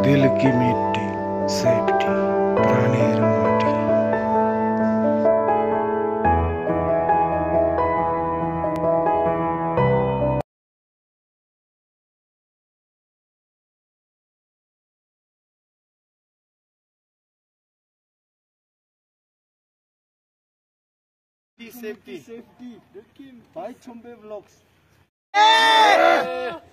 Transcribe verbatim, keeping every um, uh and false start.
दिल की मिट्टी सेफ्टी प्राणेर माटी। Safety, safety. By Chombe Vlogs.